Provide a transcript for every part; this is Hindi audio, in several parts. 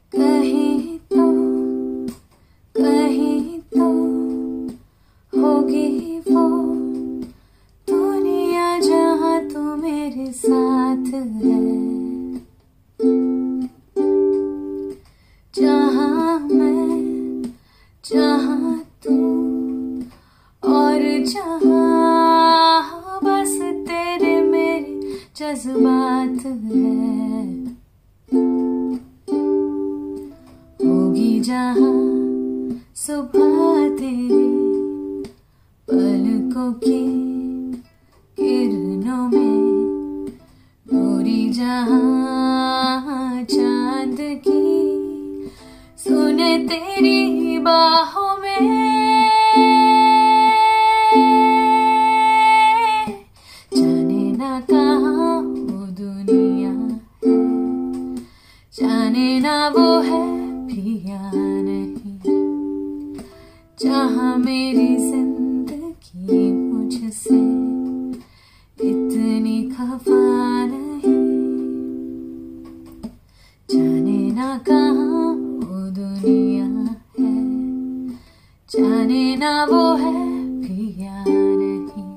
कहीं तो होगी वो दुनिया जहाँ तू मेरे साथ है, जहाँ मैं जहाँ तू और जहाँ बस तेरे मेरे जज्बात है। होगी जहाँ सुबह तेरी पलकों की किरणों में, डोरी जहाँ चांद की सुने तेरी बाहों में। जाने ना कहाँ वो दुनिया है, जाने ना वो है भी या नहीं, जहाँ मेरी जिंदगी मुझसे इतनी खफा नहीं। जाने ना कहाँ वो दुनिया है, जाने ना वो है भी या नहीं,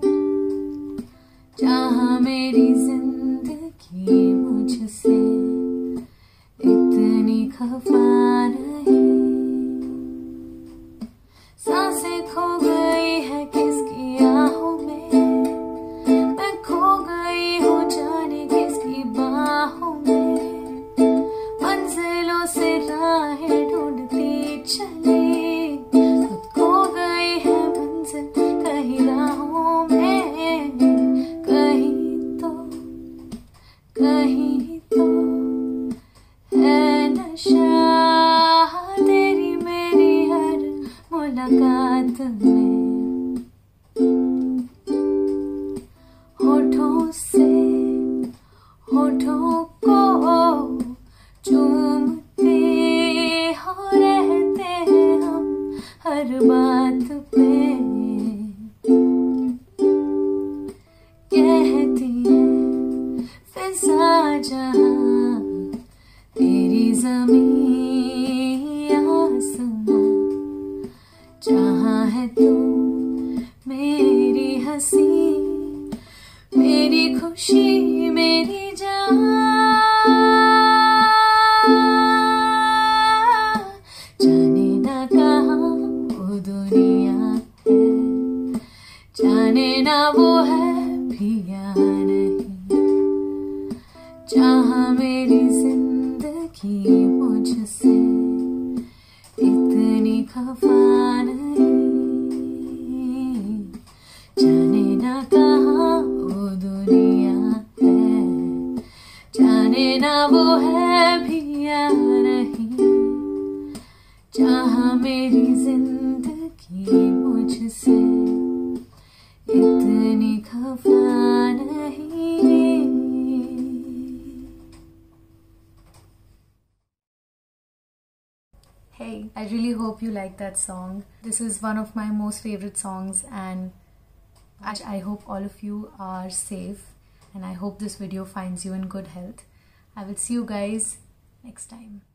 जहाँ मेरी जिंदगी मुझसे इतनी खफा नहीं। सांसें खो गई है किसकी आहों में, मैं खो गई हूँ जाने किसकी बाहों में। मंजिलों से राहें ढूंढती चली, खुद खो गई है मंजिल कहीं राहों में। कहीं तो है नशा तेरी मेरी हर मुलाकात में। होठों से होठों को चूमते हो रहते हैं हम हर बात पे। कहती है फिजा जहाँ तेरी ज़मीं आसमां, जहाँ है तू मेरी हंसी मेरी खुशी मेरी जान। जाने ना कहाँ वो दुनिया है, जाने ना वो है भी या नहीं, जहाँ मेरी जिंदगी मुझसे इतनी खफा नहीं। जाने ना कहाँ वो दुनिया है, जाने ना वो है भी या नहीं, जहाँ मेरी जिंदगी मुझसे इतनी खफा नहीं। Hey, I really hope you like that song. This is one of my most favorite songs, and I hope all of you are safe, and I hope this video finds you in good health. I will see you guys next time.